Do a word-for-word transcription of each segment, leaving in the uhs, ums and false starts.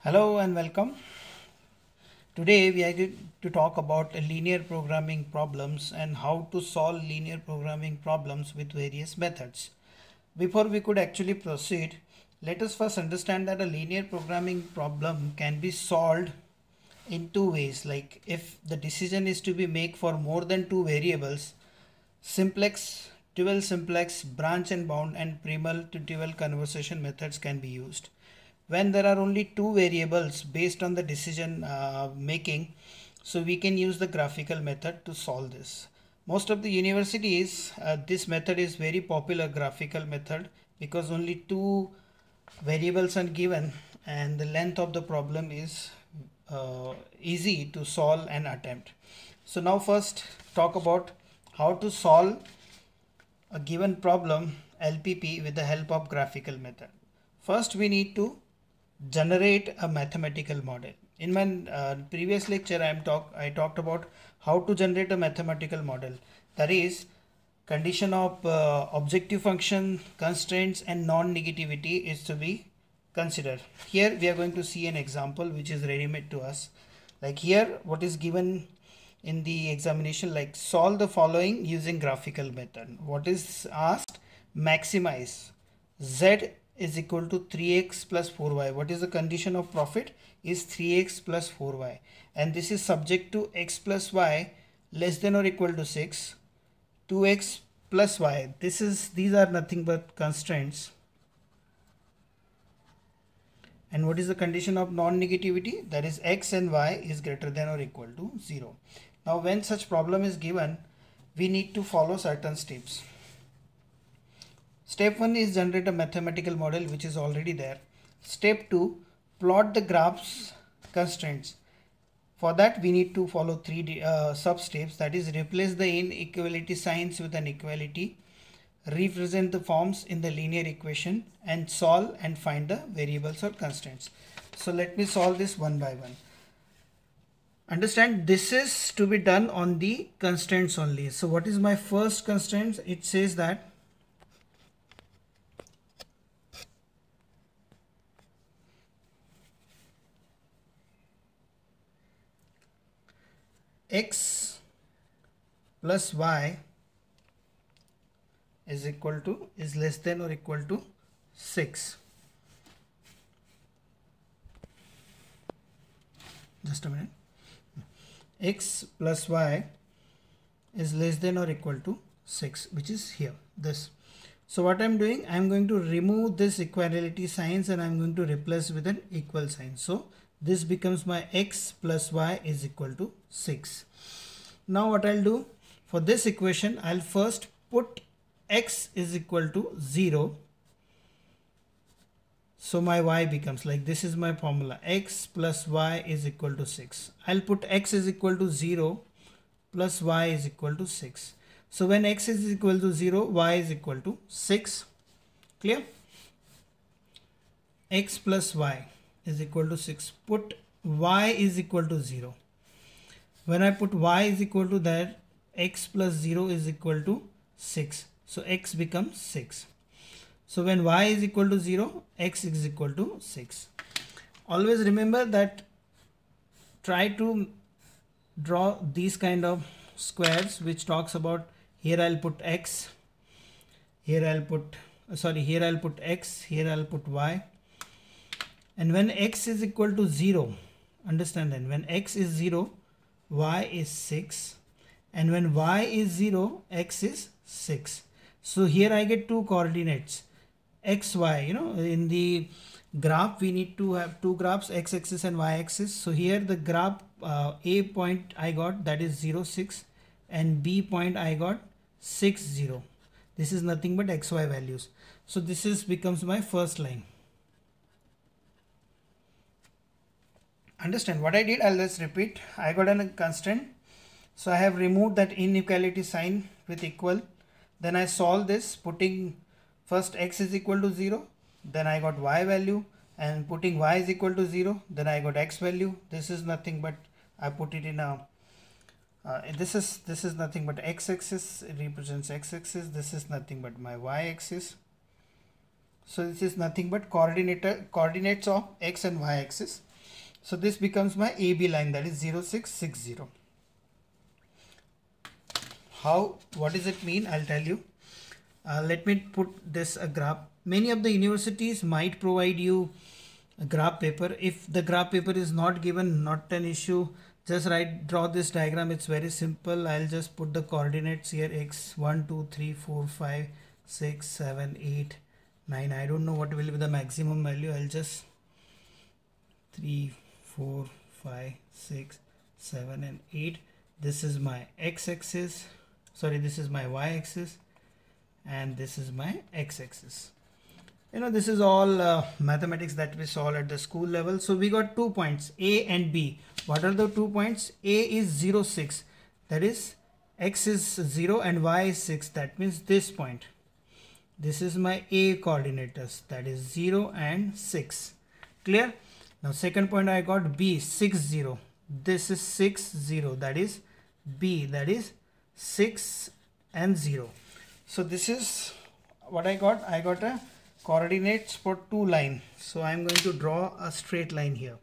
Hello and welcome. Today we are going to talk about linear programming problems and how to solve linear programming problems with various methods. Before we could actually proceed, let us first understand that a linear programming problem can be solved in two ways. Like if the decision is to be made for more than two variables, simplex, dual simplex, branch and bound and primal to dual conversion methods can be used. When there are only two variables based on the decision uh, making, so we can use the graphical method to solve this. Most of the universities, uh, this method is very popular graphical method because only two variables are given and the length of the problem is uh, easy to solve and attempt. So now first talk about how to solve a given problem L P P with the help of graphical method. First we need to generate a mathematical model. In my uh, previous lecture I am talk I talked about how to generate a mathematical model, that is condition of uh, objective function, constraints and non-negativity is to be considered. Here we are going to see an example which is ready-made to us. Like here what is given in the examination, like solve the following using graphical method. What is asked? Maximize z is equal to three x plus four y. What is the condition of profit? Is three x plus four y, and this is subject to x plus y less than or equal to six, two x plus y. This is these are nothing but constraints. And what is the condition of non-negativity? That is x and y is greater than or equal to zero. Now when such problem is given, we need to follow certain steps. Step one is generate a mathematical model which is already there. Step two, plot the graphs constraints. For that we need to follow three uh, sub steps, that is replace the inequality signs with an equality, represent the forms in the linear equation, and solve and find the variables or constraints. So let me solve this one by one. Understand, this is to be done on the constraints only. So what is my first constraint? It says that x plus y is equal to is less than or equal to six. Just a minute. X plus y is less than or equal to six, which is here, this. So what I'm doing, I'm going to remove this equality signs and I'm going to replace with an equal sign. So this becomes my x plus y is equal to six. Now what I'll do for this equation, I'll first put x is equal to zero. So my y becomes like, this is my formula, x plus y is equal to six. I'll put x is equal to zero plus y is equal to six. So when x is equal to zero, y is equal to six. Clear? X plus y is equal to six. Put y is equal to zero. When I put y is equal to that, x plus zero is equal to six. So x becomes six. So when y is equal to zero, x is equal to six. Always remember that try to draw these kind of squares which talks about, here I'll put x, here I'll put sorry here I'll put x, here I'll put y. And when x is equal to zero, understand that when x is zero, y is six, and when y is zero, x is six. So here I get two coordinates, x, y. You know, in the graph we need to have two graphs, x axis and y axis. So here the graph uh, a point I got, that is zero, six, and b point I got six, zero. This is nothing but xy values. So this is becomes my first line. Understand what I did? I'll just repeat. I got a constraint, so I have removed that inequality sign with equal. Then I solve this, putting first x is equal to zero, then I got y value, and putting y is equal to zero, then I got x value. This is nothing but I put it in a uh, this is this is nothing but x axis, it represents x axis. This is nothing but my y axis. So this is nothing but coordinator coordinates of x and y axis. So this becomes my A B line, that is zero six six zero. How, what does it mean? I'll tell you. Uh, let me put this a graph. Many of the universities might provide you a graph paper. If the graph paper is not given, not an issue. Just write, draw this diagram. It's very simple. I'll just put the coordinates here. X one, two, three, four, five, six, seven, eight, nine. I don't know what will be the maximum value. I'll just three, four, five, six, seven, and eight. This is my x-axis. Sorry, this is my y-axis. And this is my x-axis. You know, this is all uh, mathematics that we solve at the school level. So we got two points, A and B. What are the two points? A is zero, six. That is, x is zero and y is six. That means this point. This is my A coordinates. That is zero and six. Clear? Now second point I got B, six, zero. This is six, zero. That is B. That is six and zero. So this is what I got. I got a coordinates for two line. So I am going to draw a straight line here.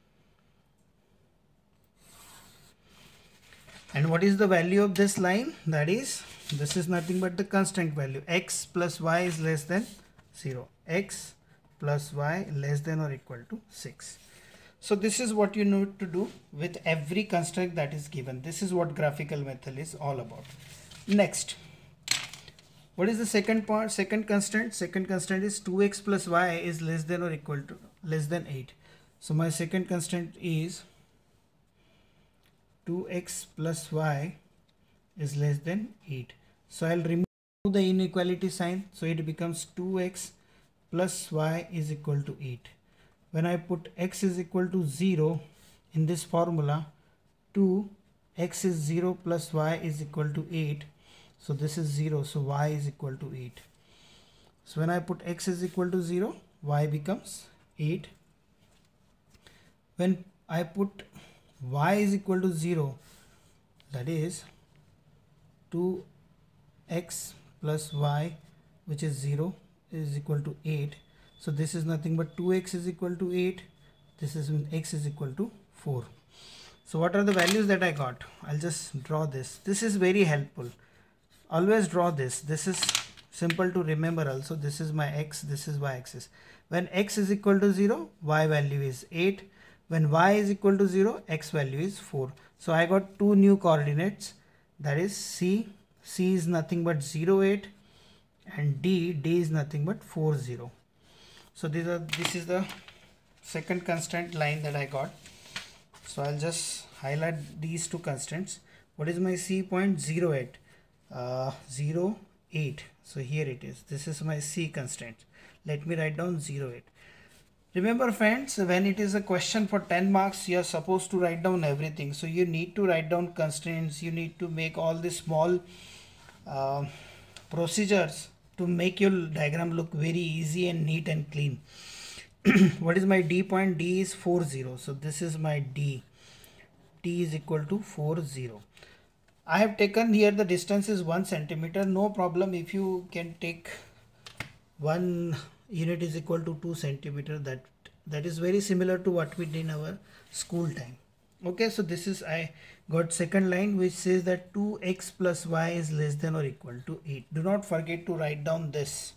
And what is the value of this line? That is, this is nothing but the constant value. X plus y is less than zero. X plus y less than or equal to six. So this is what you need to do with every constraint that is given. This is what graphical method is all about. Next. What is the second part? Second constraint. Second constraint is two x plus y is less than or equal to less than eight. So my second constraint is two x plus y is less than eight. So I'll remove the inequality sign. So it becomes two x plus y is equal to eight. When I put x is equal to zero in this formula, two x is zero plus y is equal to eight. So this is zero, so y is equal to eight. So when I put x is equal to zero, y becomes eight. When I put y is equal to zero, that is two x plus y, which is zero, is equal to eight. So this is nothing but two x is equal to eight. This is when x is equal to four. So what are the values that I got? I'll just draw this. This is very helpful. Always draw this. This is simple to remember also. This is my x, this is y axis. When x is equal to zero, y value is eight. When y is equal to zero, x value is four. So I got two new coordinates, that is c. C is nothing but zero, eight, and d, d is nothing but four, zero. So these are, this is the second constraint line that I got. So I'll just highlight these two constraints. What is my C point? zero, eight. Uh, zero, eight. So here it is. This is my C constraint. Let me write down zero, eight. Remember friends, when it is a question for ten marks, you are supposed to write down everything. So you need to write down constraints. You need to make all the small uh, procedures to make your diagram look very easy and neat and clean. What is my D point? D is four, zero. So this is my D. D is equal to four, zero. I have taken here the distance is one centimeter. No problem if you can take one unit is equal to two centimeter. That that is very similar to what we did in our school time. Okay, so this is, I got second line which says that two x plus y is less than or equal to eight. Do not forget to write down this.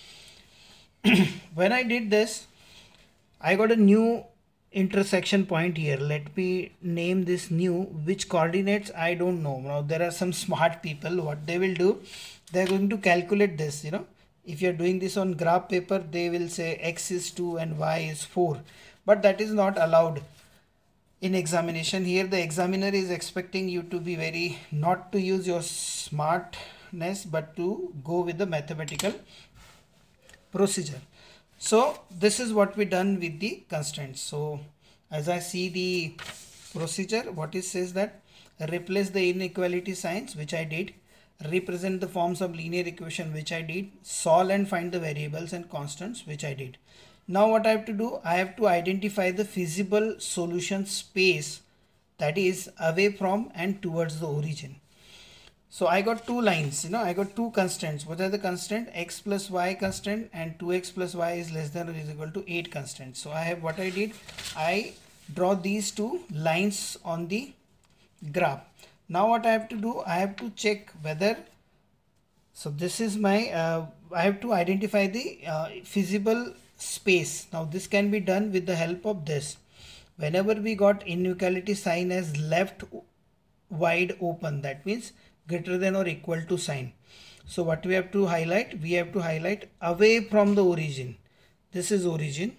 When I did this, I got a new intersection point here. Let me name this new, which coordinates I don't know. Now there are some smart people, what they will do, they're going to calculate this. You know, if you're doing this on graph paper, they will say x is two and y is four, but that is not allowed in examination. Here the examiner is expecting you to be very, not to use your smartness, but to go with the mathematical procedure. So this is what we done with the constraints. So as I see the procedure, what it says that replace the inequality signs, which I did, represent the forms of linear equation, which I did, solve and find the variables and constants, which I did. Now what I have to do, I have to identify the feasible solution space, that is away from and towards the origin. So I got two lines, you know, I got two constraints. What are the constraint? X plus y constraint and two x plus y is less than or is equal to eight constraints. So I have, what I did, I draw these two lines on the graph. Now what I have to do, I have to check whether, so this is my, uh, I have to identify the uh, feasible space. Now this can be done with the help of this. Whenever we got inequality sign as left wide open, that means greater than or equal to sign. So what we have to highlight, we have to highlight away from the origin. This is origin.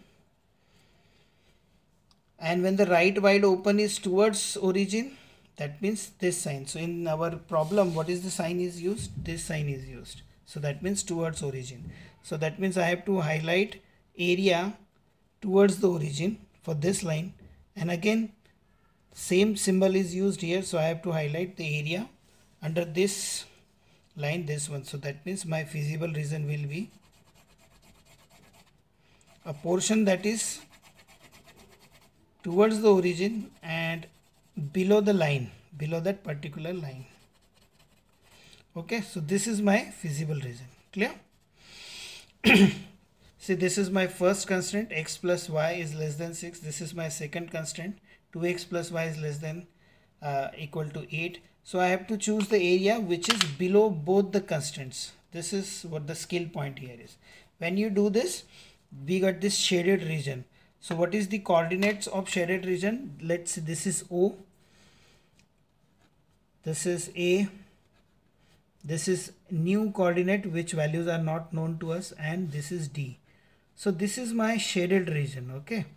And when the right wide open is towards origin, that means this sign. So in our problem, what is the sign is used? This sign is used. So that means towards origin. So that means I have to highlight area towards the origin for this line. And again, same symbol is used here. So I have to highlight the area under this line, this one. So that means my feasible region will be a portion that is towards the origin and below the line, below that particular line. Okay, so this is my feasible region. Clear? See, this is my first constraint, x plus y is less than six. This is my second constraint, two x plus y is less than uh, equal to eight. So I have to choose the area which is below both the constraints. This is what the skill point here is. When you do this, we got this shaded region. So what is the coordinates of shaded region? Let's see, this is O, this is A, this is new coordinate which values are not known to us, and this is D. So this is my shaded region, okay?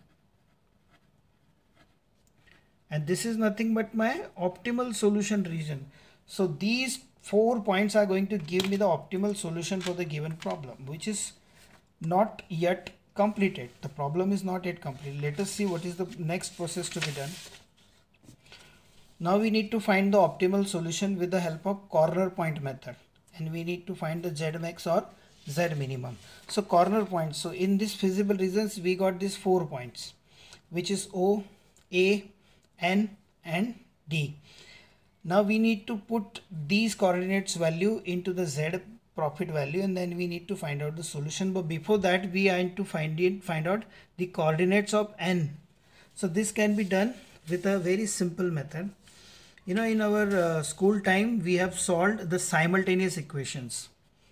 And this is nothing but my optimal solution region. So these four points are going to give me the optimal solution for the given problem, which is not yet completed. The problem is not yet completed. Let us see what is the next process to be done. Now we need to find the optimal solution with the help of corner point method, and we need to find the Z max or Z minimum. So corner points. So in this feasible regions, we got these four points, which is O, A, N and D. Now we need to put these coordinates value into the Z profit value, and then we need to find out the solution. But before that, we are to find it, find out the coordinates of N. So this can be done with a very simple method. You know, in our uh, school time, we have solved the simultaneous equations.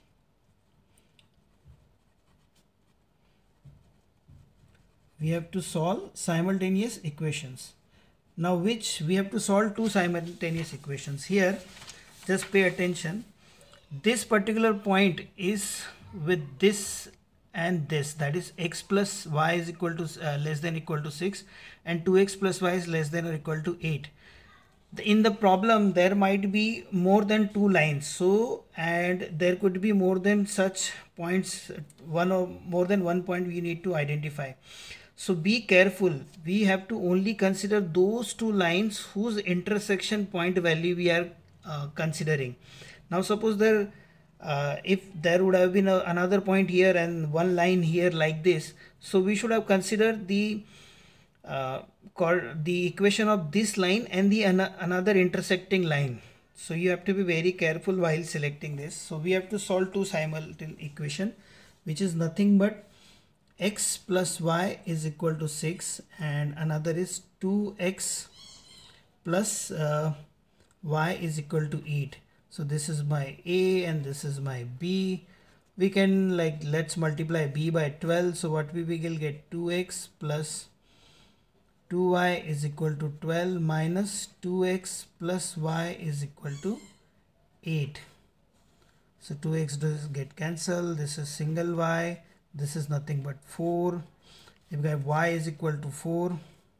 We have to solve simultaneous equations. Now which we have to solve two simultaneous equations. Here, just pay attention. This particular point is with this and this, that is x plus y is equal to uh, less than equal to six, and two x plus y is less than or equal to eight. In the problem, there might be more than two lines, so and there could be more than such points, one or more than one point we need to identify. So be careful. We have to only consider those two lines whose intersection point value we are uh, considering. Now suppose there uh, if there would have been a, another point here and one line here like this, so we should have considered the uh, the equation of this line and the an another intersecting line. So you have to be very careful while selecting this. So we have to solve two simultaneous equation, which is nothing but x plus y is equal to six, and another is two x plus uh, y is equal to eight. So this is my A and this is my B. We can, like, let's multiply B by twelve. So what we will get, two x plus two y is equal to twelve minus two x plus y is equal to eight. So two x does get cancelled. This is single y. This is nothing but four. If we have y is equal to four,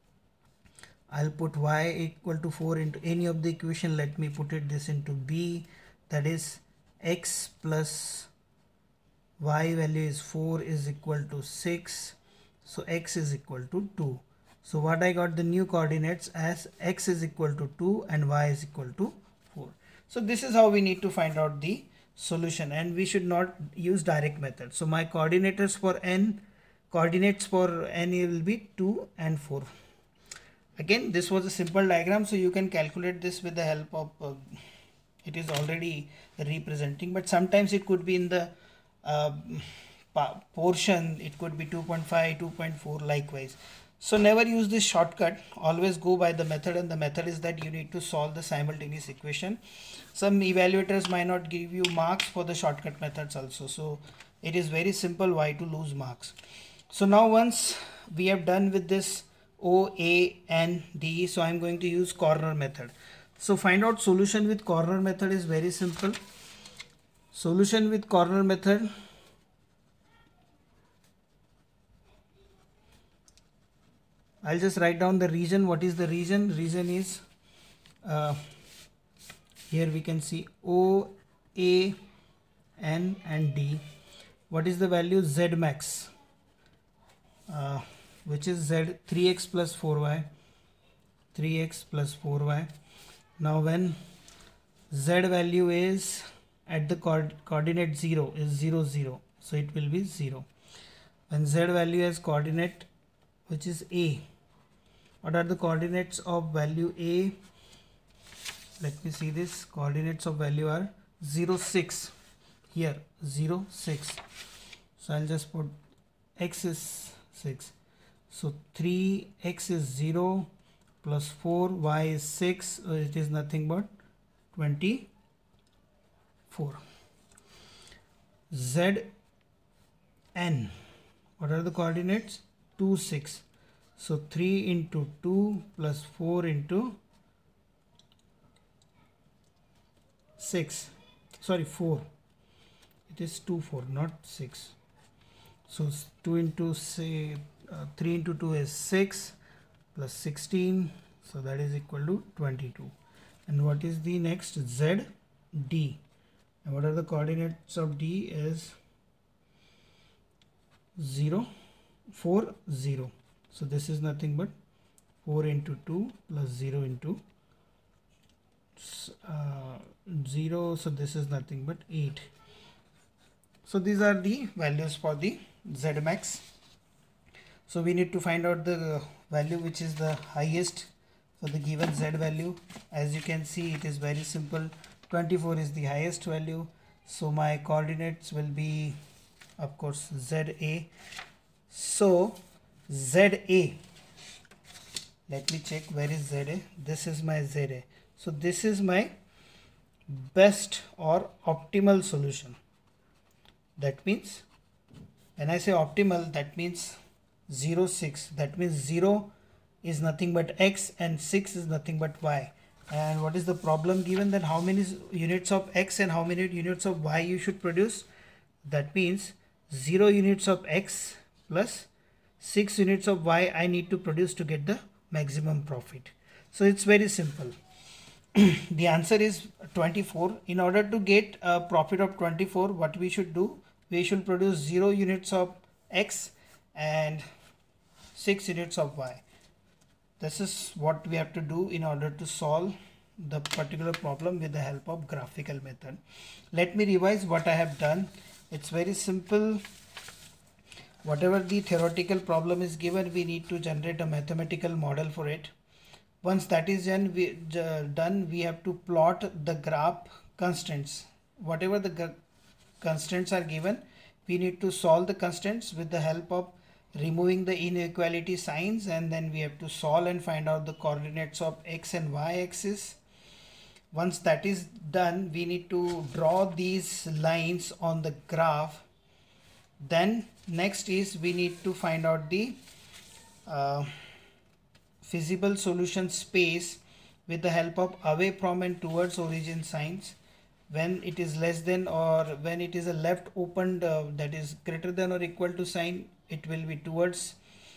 I'll put y equal to four into any of the equation. Let me put it this into B, that is x plus y value is four is equal to six. So x is equal to two. So what I got the new coordinates as x is equal to two and y is equal to four. So this is how we need to find out the solution, and we should not use direct method. So my coordinators for n, coordinates for n will be two and four. Again, this was a simple diagram, so you can calculate this with the help of uh, it is already representing, but sometimes it could be in the uh, portion it could be two point five, two point four, likewise. So never use this shortcut, always go by the method, and the method is that you need to solve the simultaneous equation. Some evaluators might not give you marks for the shortcut methods also, so it is very simple, why to lose marks. So now once we have done with this O, A, N, D, so I am going to use corner method. So find out solution with corner method is very simple. Solution with corner method, I'll just write down the region. What is the region? Region is uh, here we can see O, A, N and D. What is the value? Z max, uh, which is Z three x plus four y, three x plus four y. Now when Z value is at the co coordinate zero is zero, zero, so it will be zero. When Z value has coordinate which is A, what are the coordinates of value A? Let me see this. Coordinates of value are zero, six. Here zero, six. So I'll just put x is six. So three x is zero plus four, y is six. So it is nothing but twenty-four. Z n. What are the coordinates? two, six. So three into two plus four into six. Sorry, four. It is two, four, not six. So two into say uh, three into two is six plus sixteen. So that is equal to twenty-two. And what is the next? Z D. And what are the coordinates of D? Is zero, four, zero. So this is nothing but four into two plus zero into uh, zero. So this is nothing but eight. So these are the values for the Z max. So we need to find out the value which is the highest for the given Z value. As you can see, it is very simple. twenty-four is the highest value. So my coordinates will be, of course, Z A. So Z A, let me check where is Z A. This is my Z A. So this is my best or optimal solution. That means when I say optimal, that means zero, six. That means zero is nothing but x and six is nothing but y. And what is the problem given? That how many units of x and how many units of y you should produce? That means zero units of x plus six units of y I need to produce to get the maximum profit. So it's very simple. The answer is twenty-four. In order to get a profit of twenty-four, what we should do? We should produce zero units of x and six units of y. This is what we have to do in order to solve the particular problem with the help of graphical method. Let me revise what I have done. It's very simple. Whatever the theoretical problem is given, we need to generate a mathematical model for it. Once that is done, we, uh, done, we have to plot the graph constants. Whatever the constants are given, we need to solve the constants with the help of removing the inequality signs, and then we have to solve and find out the coordinates of x and y axis. Once that is done, we need to draw these lines on the graph. Then next is we need to find out the uh, feasible solution space with the help of away from and towards origin signs. When it is less than or when it is a left opened, uh, that is greater than or equal to sign, it will be towards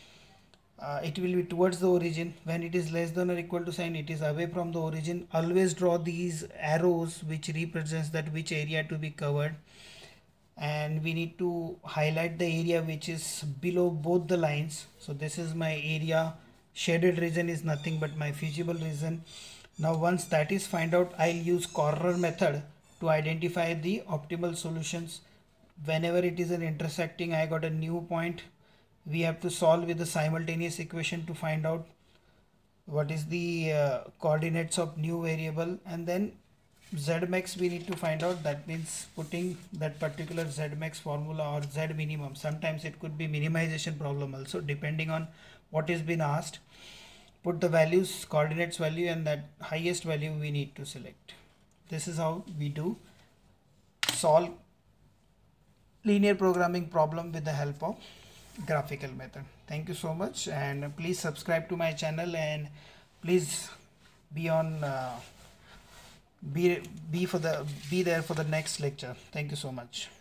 uh, it will be towards the origin. When it is less than or equal to sign, it is away from the origin. Always draw these arrows which represents that which area to be covered. And we need to highlight the area which is below both the lines. So this is my area. Shaded region is nothing but my feasible region. Now once that is find out, I'll use corner method to identify the optimal solutions. Whenever it is an intersecting, I got a new point, we have to solve with the simultaneous equation to find out what is the uh, coordinates of new variable, and then Z max we need to find out. That means putting that particular Z max formula or Z minimum. Sometimes it could be minimization problem also, depending on what is being asked. Put the values, coordinates value, and that highest value we need to select. This is how we do solve linear programming problem with the help of graphical method. Thank you so much, and please subscribe to my channel, and please be on uh, be be for the be there for the next lecture. Thank you so much.